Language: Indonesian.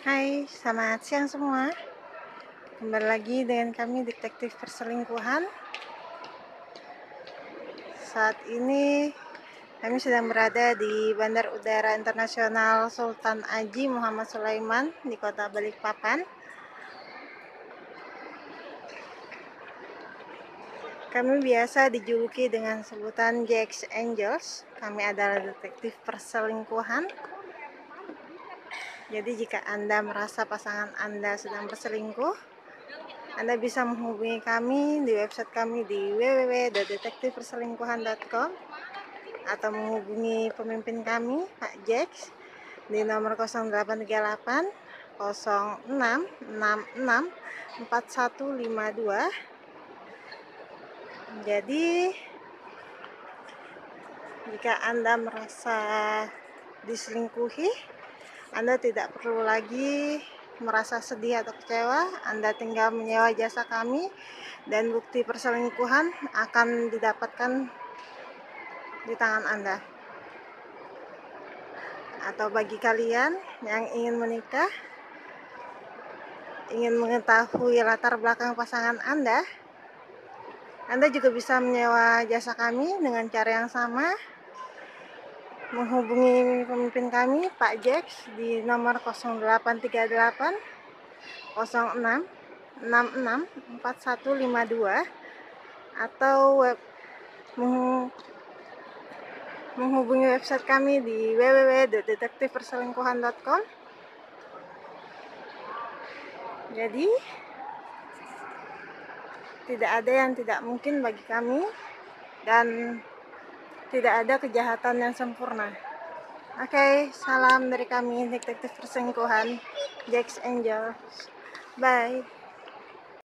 Hai, selamat siang semua. Kembali lagi dengan kami Detektif Perselingkuhan. Saat ini kami sedang berada di Bandar Udara Internasional Sultan Haji Muhammad Sulaiman di Kota Balikpapan. Kami biasa dijuluki dengan sebutan Jack's Angels. Kami adalah detektif perselingkuhan. Jadi jika Anda merasa pasangan Anda sedang berselingkuh, Anda bisa menghubungi kami di website kami di www.detektifperselingkuhan.com atau menghubungi pemimpin kami, Pak Jax, di nomor 0838 0666 4152. Jadi, jika Anda merasa diselingkuhi, Anda tidak perlu lagi merasa sedih atau kecewa. Anda tinggal menyewa jasa kami dan bukti perselingkuhan akan didapatkan di tangan Anda. Atau bagi kalian yang ingin menikah, ingin mengetahui latar belakang pasangan Anda juga bisa menyewa jasa kami dengan cara yang sama. Menghubungi pemimpin kami, Pak Jax, di nomor 0838 06 66 4152 atau menghubungi website kami di www.detektifperselingkuhan.com. Jadi, tidak ada yang tidak mungkin bagi kami dan tidak ada kejahatan yang sempurna. Oke, salam dari kami Detektif Perselingkuhan, Jack's Angels. Bye.